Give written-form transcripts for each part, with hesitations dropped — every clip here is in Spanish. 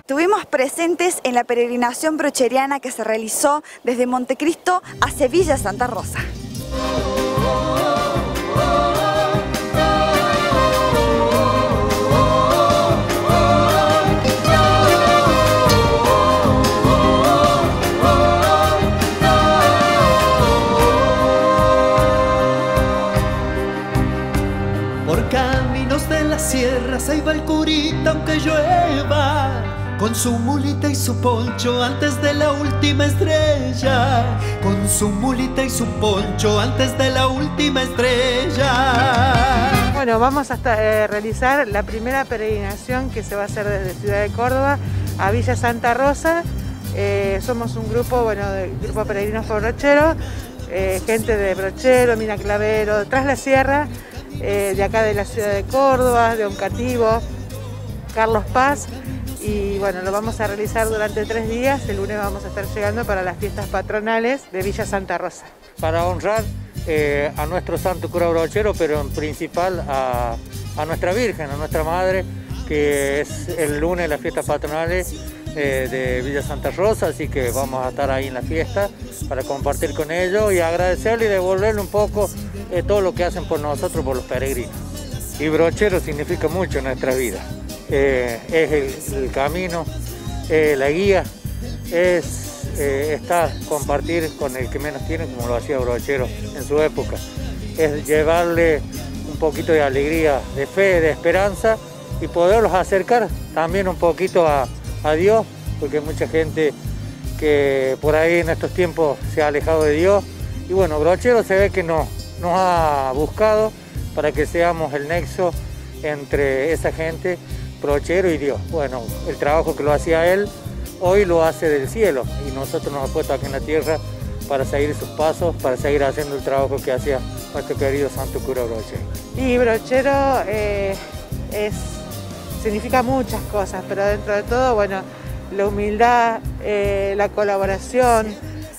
Estuvimos presentes en la peregrinación brocheriana que se realizó desde Montecristo a Villa Santa Rosa. Por caminos de las sierras ahí va el curita aunque llueva, con su mulita y su poncho antes de la última estrella, con su mulita y su poncho antes de la última estrella. Bueno, vamos a realizar la primera peregrinación que se va a hacer desde Ciudad de Córdoba a Villa Santa Rosa. Somos un grupo, de grupo Peregrinos por Brochero, gente de Brochero, Mina Clavero, Tras la Sierra, de acá de la ciudad de Córdoba, de Oncativo, Carlos Paz, y bueno, lo vamos a realizar durante 3 días. El lunes vamos a estar llegando para las fiestas patronales de Villa Santa Rosa. Para honrar a nuestro santo cura brochero, pero en principal a nuestra Virgen, a nuestra Madre, que es el lunes las fiestas patronales de Villa Santa Rosa, así que vamos a estar ahí en la fiesta para compartir con ellos y agradecerle y devolverle un poco todo lo que hacen por nosotros, por los peregrinos. Y brochero significa mucho en nuestra vida, es el camino, la guía, es estar, compartir con el que menos tiene, como lo hacía Brochero en su época, es llevarle un poquito de alegría, de fe, de esperanza y poderlos acercar también un poquito a Dios, porque hay mucha gente que por ahí en estos tiempos se ha alejado de Dios y bueno, Brochero se ve que nos ha buscado para que seamos el nexo entre esa gente, Brochero y Dios. Bueno, el trabajo que lo hacía él, hoy lo hace del cielo y nosotros nos hemos puesto aquí en la tierra para seguir sus pasos, para seguir haciendo el trabajo que hacía nuestro querido santo cura Brochero. Y Brochero significa muchas cosas, pero dentro de todo, bueno, la humildad, la colaboración,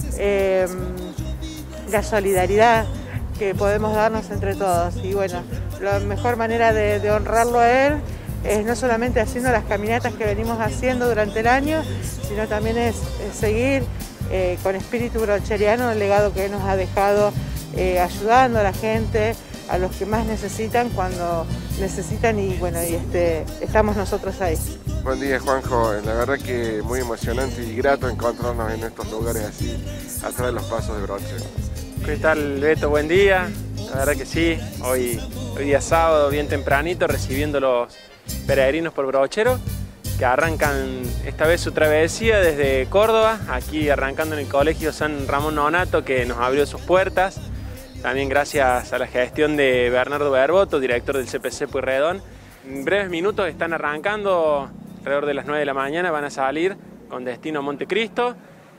la solidaridad que podemos darnos entre todos. Y bueno, la mejor manera de honrarlo a él es no solamente haciendo las caminatas que venimos haciendo durante el año, sino también es seguir con espíritu brocheriano el legado que él nos ha dejado, ayudando a la gente, a los que más necesitan cuando necesitan y bueno, estamos nosotros ahí. Buen día, Juanjo, la verdad que muy emocionante y grato encontrarnos en estos lugares así, atrás de los pasos de Brochero. ¿Qué tal, Beto? Buen día, la verdad que sí, hoy día sábado, bien tempranito, recibiendo los peregrinos por Brochero, que arrancan esta vez su travesía desde Córdoba, aquí arrancando en el Colegio San Ramón Nonato, que nos abrió sus puertas. También gracias a la gestión de Bernardo Berboto, director del CPC Pueyrredón. En breves minutos están arrancando, alrededor de las 9 de la mañana van a salir con destino a Montecristo.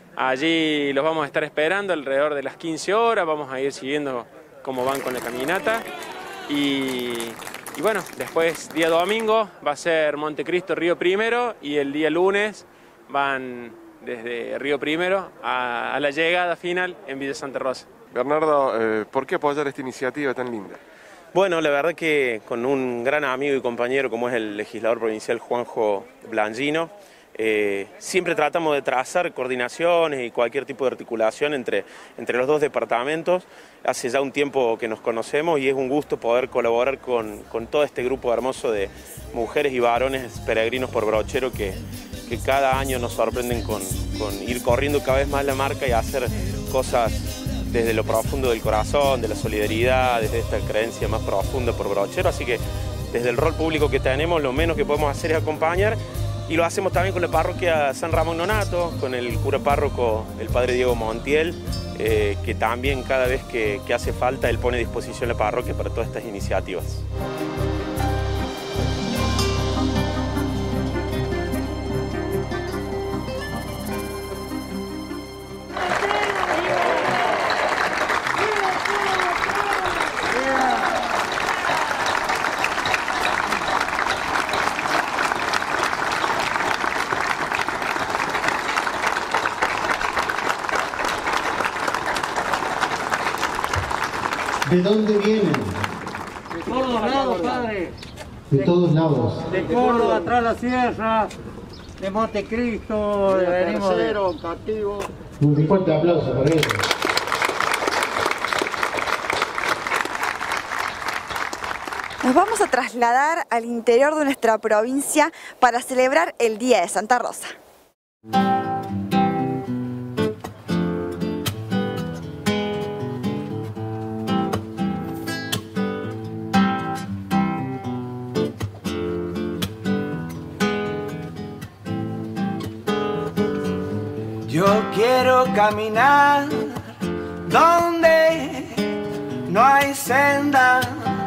Allí los vamos a estar esperando alrededor de las 15 horas, vamos a ir siguiendo cómo van con la caminata. Y bueno, después día domingo va a ser Montecristo, Río Primero, y el día lunes van desde Río Primero a la llegada final en Villa Santa Rosa. Bernardo, ¿por qué apoyar esta iniciativa tan linda? Bueno, la verdad que con un gran amigo y compañero como es el legislador provincial Juanjo Blangino, siempre tratamos de trazar coordinaciones y cualquier tipo de articulación entre los dos departamentos. Hace ya un tiempo que nos conocemos y es un gusto poder colaborar con todo este grupo hermoso de mujeres y varones peregrinos por Brochero que cada año nos sorprenden con ir corriendo cada vez más la marca y hacer cosas desde lo profundo del corazón, de la solidaridad, desde esta creencia más profunda por Brochero. Así que desde el rol público que tenemos, lo menos que podemos hacer es acompañar. Y lo hacemos también con la parroquia San Ramón Nonato, con el cura párroco, el padre Diego Montiel, que también cada vez que hace falta, él pone a disposición la parroquia para todas estas iniciativas. ¿De dónde vienen? De todos lados, padre. De todos lados. De Córdoba, Tras la Sierra, de Montecristo, venimos tercero, cativo. Un fuerte aplauso por ellos. Nos vamos a trasladar al interior de nuestra provincia para celebrar el Día de Santa Rosa. Yo quiero caminar donde no hay senda,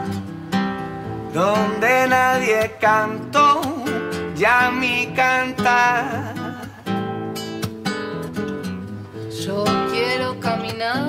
donde nadie cantó ya mi cantar. Yo quiero caminar.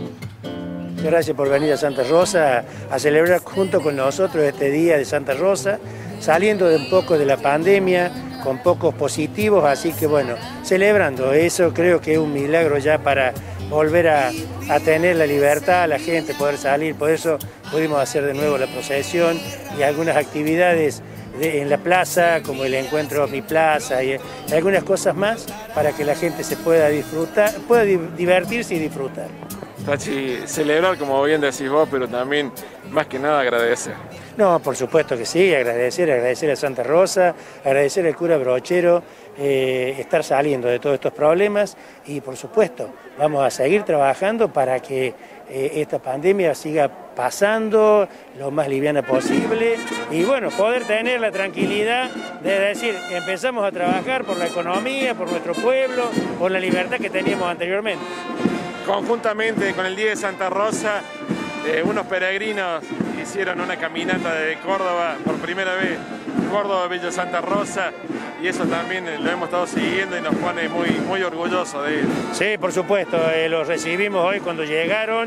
Gracias por venir a Santa Rosa a celebrar junto con nosotros este Día de Santa Rosa, saliendo de un poco de la pandemia, con pocos positivos, así que bueno, celebrando eso creo que es un milagro ya para volver a tener la libertad, la gente poder salir, por eso pudimos hacer de nuevo la procesión y algunas actividades en la plaza, como el encuentro Mi Plaza y algunas cosas más, para que la gente se pueda disfrutar, pueda divertirse y disfrutar. Tachi, celebrar como bien decís vos, pero también más que nada agradecer. No, por supuesto que sí, agradecer a Santa Rosa, agradecer al cura Brochero, estar saliendo de todos estos problemas y por supuesto vamos a seguir trabajando para que esta pandemia siga pasando lo más liviana posible y bueno, poder tener la tranquilidad de decir, empezamos a trabajar por la economía, por nuestro pueblo, por la libertad que teníamos anteriormente. Conjuntamente con el Día de Santa Rosa, unos peregrinos hicieron una caminata de Córdoba, por primera vez, Córdoba, Villa Santa Rosa, y eso también lo hemos estado siguiendo y nos pone muy orgullosos de ellos. Sí, por supuesto, los recibimos hoy cuando llegaron,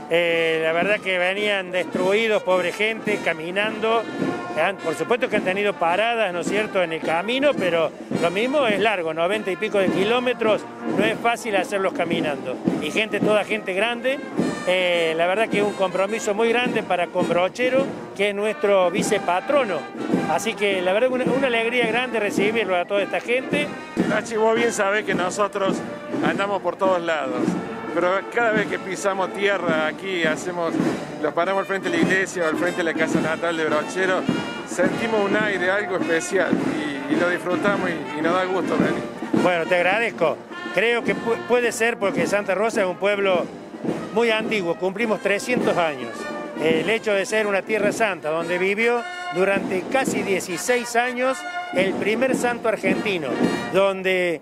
la verdad que venían destruidos, pobre gente, caminando, por supuesto que han tenido paradas, ¿no es cierto?, en el camino, pero lo mismo es largo, 90 y pico de kilómetros, no es fácil hacerlos caminando, y toda gente grande. La verdad que es un compromiso muy grande para con Brochero, que es nuestro vicepatrono. Así que la verdad una alegría grande recibirlo a toda esta gente. Nachi, vos bien sabés que nosotros andamos por todos lados, pero cada vez que pisamos tierra aquí, los paramos al frente de la iglesia o al frente de la casa natal de Brochero, sentimos un aire, algo especial y lo disfrutamos y nos da gusto venir. Bueno, te agradezco. Creo que puede ser porque Santa Rosa es un pueblo muy antiguo, cumplimos 300 años. El hecho de ser una tierra santa, donde vivió durante casi 16 años el primer santo argentino, donde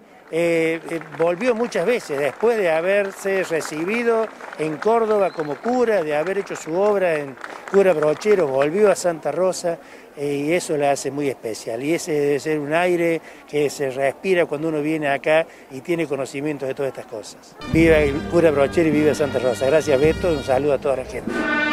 volvió muchas veces, después de haberse recibido en Córdoba como cura, de haber hecho su obra en cura Brochero, volvió a Santa Rosa y eso la hace muy especial. Y ese debe ser un aire que se respira cuando uno viene acá y tiene conocimiento de todas estas cosas. Viva el cura Brochero y viva Santa Rosa. Gracias, Beto, un saludo a toda la gente.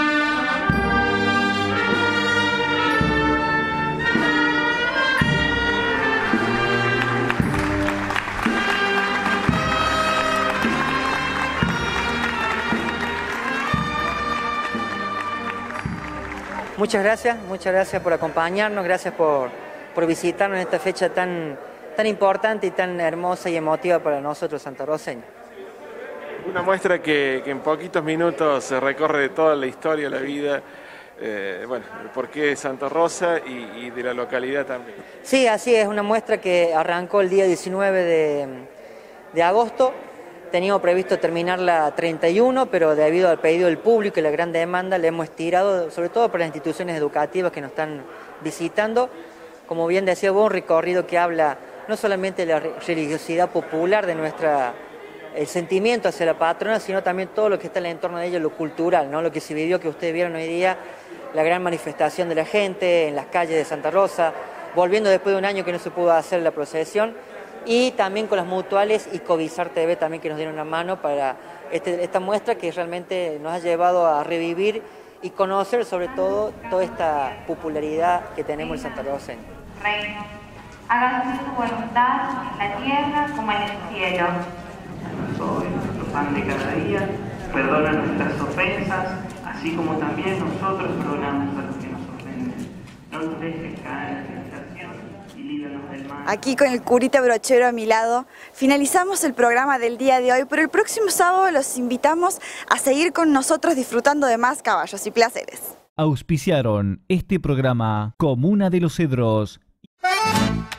Muchas gracias por acompañarnos, gracias por visitarnos en esta fecha tan importante y tan hermosa y emotiva para nosotros santarroceños. Una muestra que en poquitos minutos se recorre toda la historia, la vida, bueno, el porqué de Santa Rosa y de la localidad también. Sí, así es, una muestra que arrancó el día 19 de agosto. Teníamos previsto terminarla 31, pero debido al pedido del público y la gran demanda le hemos estirado, sobre todo para las instituciones educativas que nos están visitando. Como bien decía vos, un recorrido que habla no solamente de la religiosidad popular de el sentimiento hacia la patrona, sino también todo lo que está en el entorno de ella, lo cultural, ¿no? Lo que se vivió, que ustedes vieron hoy día, la gran manifestación de la gente en las calles de Santa Rosa, volviendo después de un año que no se pudo hacer la procesión, y también con las mutuales y Covisar TV también que nos dieron una mano para esta muestra que realmente nos ha llevado a revivir y conocer sobre todo toda esta popularidad que tenemos en Santa Rosa. Reino, hágase tu voluntad en la tierra como en el cielo. Hoy nuestro pan de cada día, perdona nuestras ofensas, así como también nosotros perdonamos a los que nos ofenden. No nos dejes caer en tentación y líbranos del mal. Aquí con el curita brochero a mi lado, finalizamos el programa del día de hoy, pero el próximo sábado los invitamos a seguir con nosotros disfrutando de más caballos y placeres. Auspiciaron este programa Comuna de los Cedros.